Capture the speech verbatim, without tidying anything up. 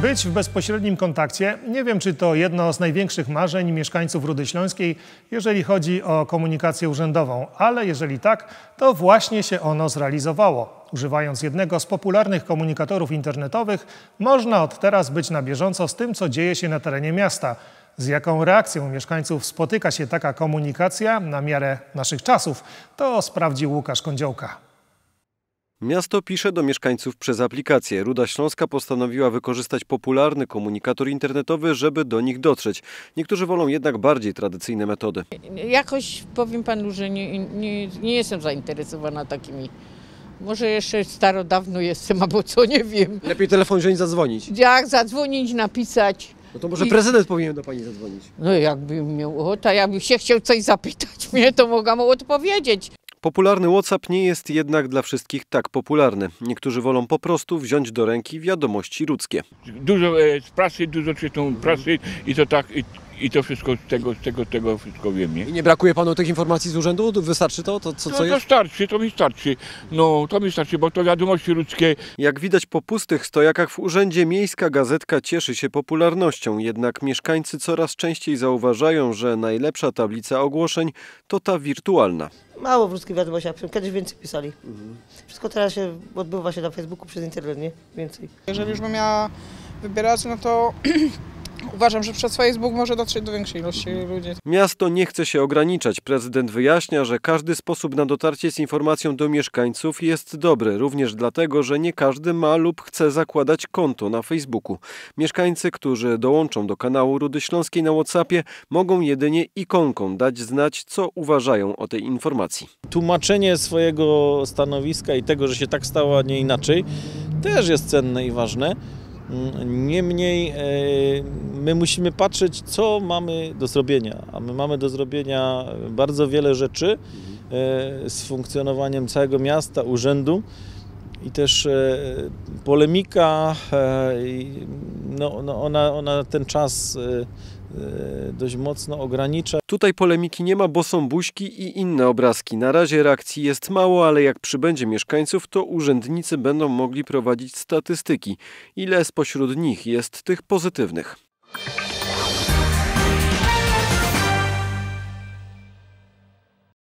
Być w bezpośrednim kontakcie, nie wiem, czy to jedno z największych marzeń mieszkańców Rudy Śląskiej, jeżeli chodzi o komunikację urzędową, ale jeżeli tak, to właśnie się ono zrealizowało. Używając jednego z popularnych komunikatorów internetowych, można od teraz być na bieżąco z tym, co dzieje się na terenie miasta. Z jaką reakcją mieszkańców spotyka się taka komunikacja na miarę naszych czasów, to sprawdził Łukasz Kądziołka. Miasto pisze do mieszkańców przez aplikację. Ruda Śląska postanowiła wykorzystać popularny komunikator internetowy, żeby do nich dotrzeć. Niektórzy wolą jednak bardziej tradycyjne metody. Jakoś powiem panu, że nie, nie, nie jestem zainteresowana takimi. Może jeszcze starodawno jestem, albo co, nie wiem. Lepiej telefon wziąć, zadzwonić. Jak zadzwonić, napisać. No to może I... prezydent powinien do pani zadzwonić. No jakbym miał ochotę, jakbym się chciał coś zapytać mnie, to mogłam odpowiedzieć. Popularny WhatsApp nie jest jednak dla wszystkich tak popularny. Niektórzy wolą po prostu wziąć do ręki wiadomości ludzkie. Dużo e, z prasy, dużo czytam prasy i to tak, i, i to wszystko z tego, z tego, tego wszystko wiem, nie? I nie brakuje panu tych informacji z urzędu? Wystarczy to? To, co, No co to jest? starczy, to mi starczy. No to mi starczy, bo to wiadomości ludzkie. Jak widać po pustych stojakach w urzędzie, miejska gazetka cieszy się popularnością. Jednak mieszkańcy coraz częściej zauważają, że najlepsza tablica ogłoszeń to ta wirtualna. Mało w ludzkich wiadomościach, kiedyś więcej pisali. Mhm. Wszystko teraz się odbywa się na Facebooku przez internet, nie? Więcej. Jeżeli już bym miała wybierać, no to uważam, że przez Facebook może dotrzeć do większej ilości ludzi. Miasto nie chce się ograniczać. Prezydent wyjaśnia, że każdy sposób na dotarcie z informacją do mieszkańców jest dobry, również dlatego, że nie każdy ma lub chce zakładać konto na Facebooku. Mieszkańcy, którzy dołączą do kanału Rudy Śląskiej na WhatsAppie, mogą jedynie ikonką dać znać, co uważają o tej informacji. Tłumaczenie swojego stanowiska i tego, że się tak stało, a nie inaczej, też jest cenne i ważne. Niemniej my musimy patrzeć, co mamy do zrobienia, a my mamy do zrobienia bardzo wiele rzeczy z funkcjonowaniem całego miasta, urzędu i też polemika, no, no ona, ona ten czas dość mocno ogranicza. Tutaj polemiki nie ma, bo są buźki i inne obrazki. Na razie reakcji jest mało, ale jak przybędzie mieszkańców, to urzędnicy będą mogli prowadzić statystyki. Ile spośród nich jest tych pozytywnych?